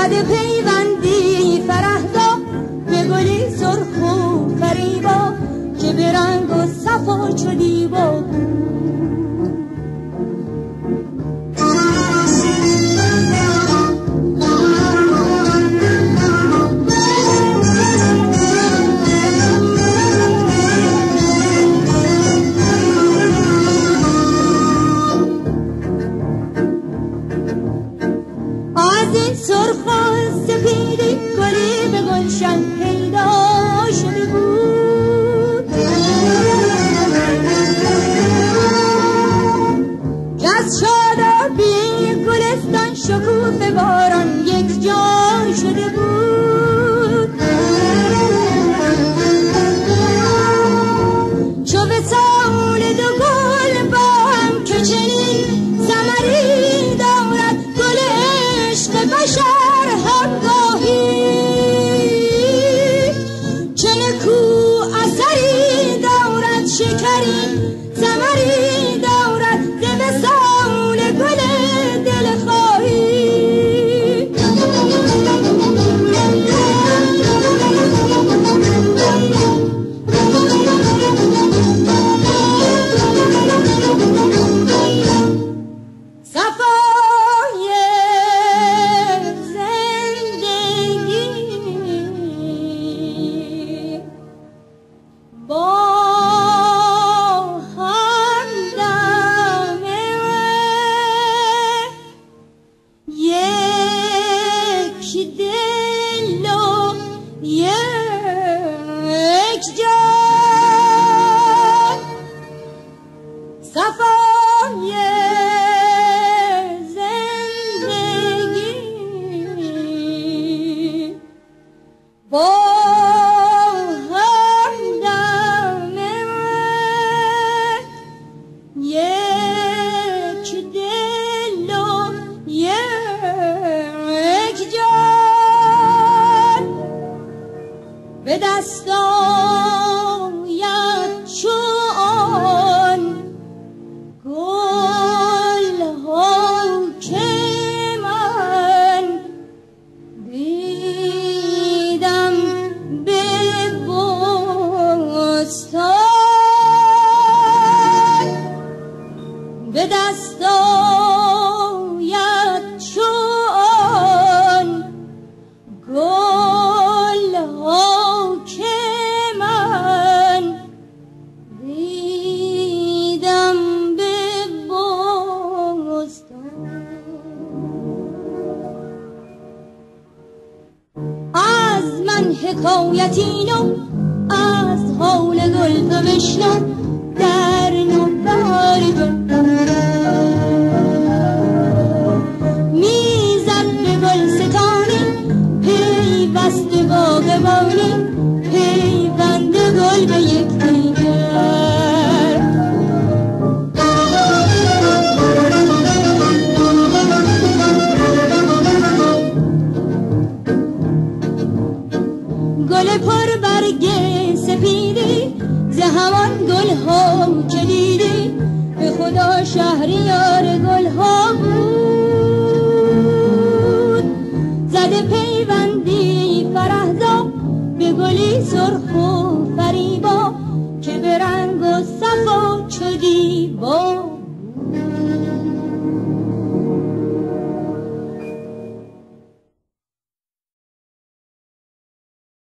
زده پیوندی فرهدا به گلی سرخ و فریبا که به رنگ و صفا چو دیبا سرخ و سپیدی گلی به گلشن پیدا شده بود که از شادابی گلستان شکوفه باران یک جا شده بود چو به سال دو گل با هم که چنین ثمری دارد گل عشق بشر همگاهی چه نکو اثری دارد شکری ثمری دارد ز وصال گل دلخواهی به دست آید چون گل ها که من دیدم به بستان به دست آید چون گل ها حکایتینو از حال گل تو بشنو در نوبهار میزد به گلستانی پیوسته باغبانی پیوند گل به یکدیگر گل پر برگ سپیدی ز همان گل ها که دیدی به خدا شهریار گل ها بود زده پیوندی فرهدا به گلی سرخ و فریبا که به رنگ و صفا چو دیبا